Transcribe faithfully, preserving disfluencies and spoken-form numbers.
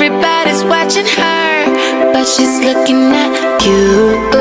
Everybody's watching her, but she's looking at you.